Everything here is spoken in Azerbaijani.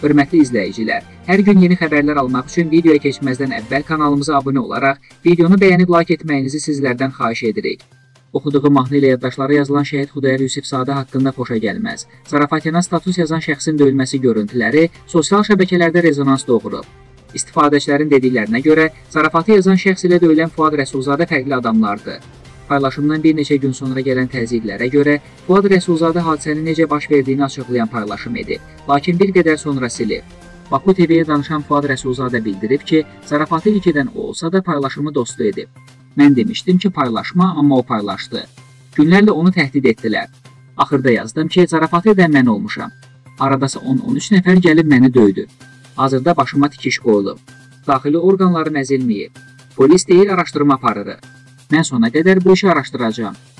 Hörmətli izləyicilər, hər gün yeni xəbərlər almaq üçün videoya keçməzdən əvvəl kanalımıza abunə olaraq videonu bəyənib like etməyinizi sizlərdən xahiş edirik. Oxuduğu mahnı ilə yaddaşlara yazılan şəhid Xudayar Yusifzadə haqqında xoşa gəlməz. Zarafatyana status yazan şəxsin döyülməsi görüntüləri sosial şəbəkələrdə rezonans doğurub. İstifadəçilərin dediklərinə görə, zarafatı yazan şəxs ilə döyülən Fuad Rəsulzadə fərqli adamlardır. Paylaşımdan bir neçə gün sonra gələn təzyiqlərə görə Fuad Rəsulzadə hadisənin necə baş verdiyini açıqlayan paylaşım edib, lakin bir qədər sonra silib. Baku TV-yə danışan Fuad Rəsulzadə bildirib ki, zarafatı ilk edən o olsa da paylaşımı dostu edib. Mən demişdim ki, paylaşma, amma o paylaşdı. Günlərlə onu təhdid etdilər. Axırda yazdım ki, zarafatı edən mən olmuşam. Aradasa 10-13 nəfər gəlib məni döydü. Hazırda başıma tikiş qoyulub. Daxili orqanlarım əzilməyib. Polis deyir, araşdırma aparırıq. Mən sona qədər bu işi araşdıracağam.